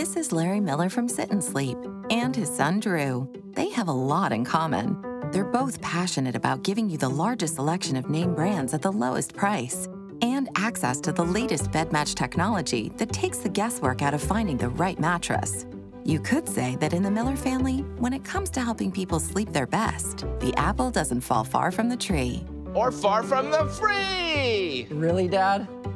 This is Larry Miller from Sit and Sleep and his son Drew. They have a lot in common. They're both passionate about giving you the largest selection of name brands at the lowest price and access to the latest bed match technology that takes the guesswork out of finding the right mattress. You could say that in the Miller family, when it comes to helping people sleep their best, the apple doesn't fall far from the tree. Or far from the free! Really, Dad?